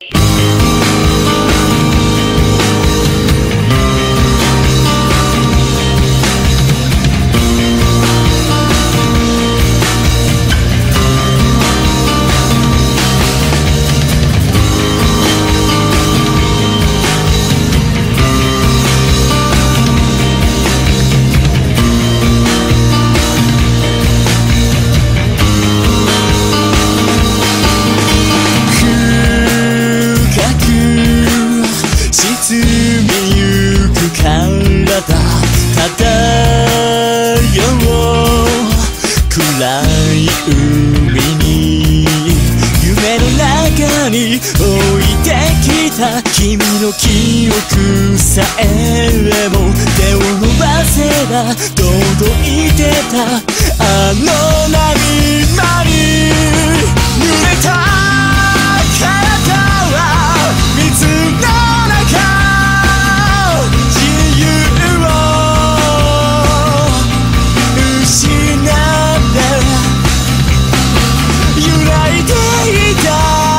暗い海に夢の中に置いてきた君の記憶さえも手を伸ばせば届いてたあの波に濡れた体は水の中自由を失って揺らいでいた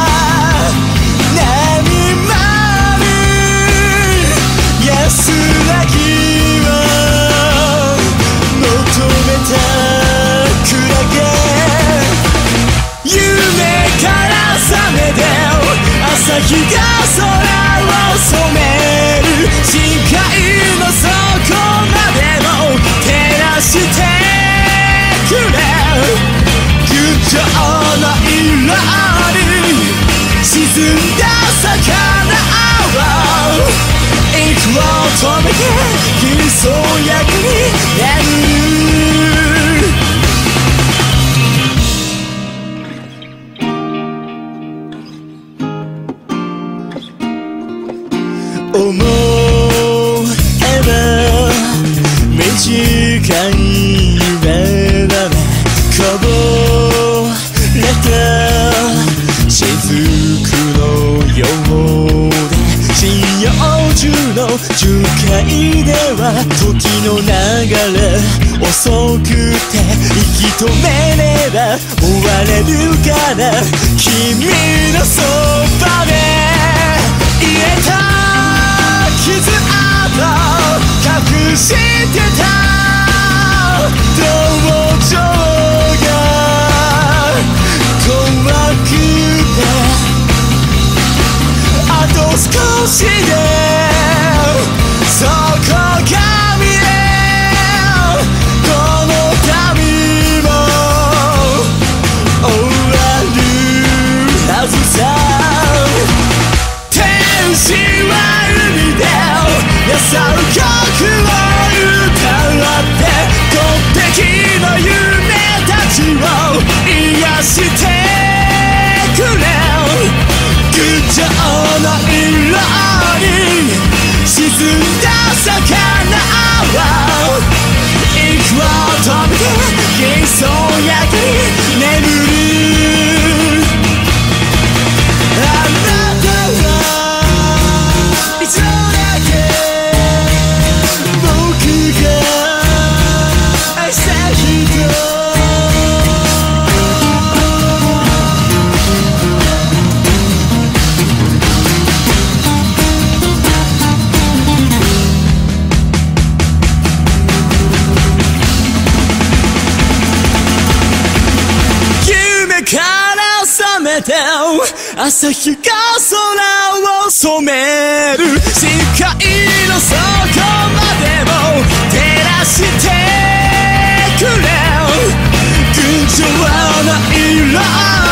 波間に安らぎを求めたkurage夢から覚めて朝日が空を染める深海の底までも照らしてくれ群青の色に沈んだ魚は息を止めて幻想役に眠る思えば短い夢だねこぼれた雫のようで針葉樹の樹海では時の流れ遅くて息止めれば終われるから君のそばで言えた傷跡隠してた同情が怖くてあと少しでそこが見えこの旅も終わるはずさ天使は海で優う曲を歌って鉄壁の夢たちを癒してくれ群青の色に沈んだ魚は息を止めて幻想役に眠るあなたはいつだけ僕が愛した人朝日が空を染める深海の底までも照らしてくれ群青の色